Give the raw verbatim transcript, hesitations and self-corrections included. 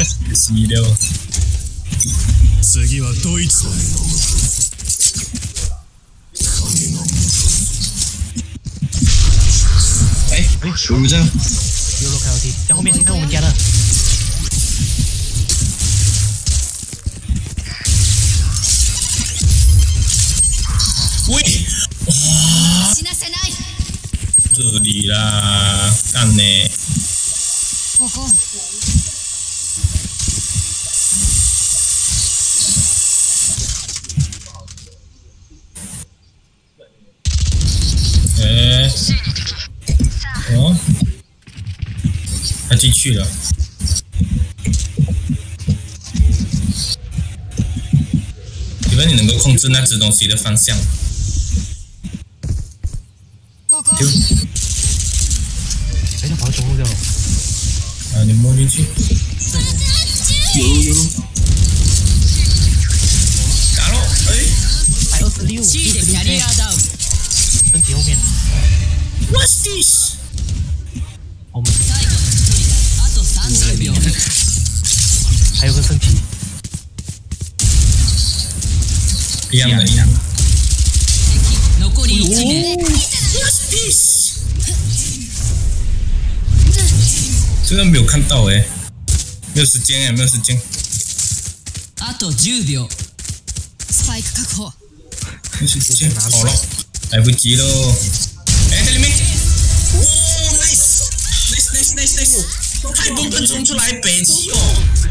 死了。 次はドイツ。 哎，输入这样。 有罗开楼梯，在后面，在我们家的。 喂，哇！这里啦，干呢？ ここ。 哎，哦，他进去了。请问你能够控制那只东西的方向？丢！ 哎，他跑中路掉了。 啊，你摸进去。有有。打喽！哎， 百二十六，六十六 K。身体后面。 What's this？ 我们。还有个身体。 一样的，一样的。 What's this？ 这个没有看到哎，没有时间哎，没有时间。 あと十秒。 スパイク確保。 没有时间，好了，来不及喽。哎，在里面。哦 ，nice，nice，nice，nice，nice， 太多人冲出来，北极哦。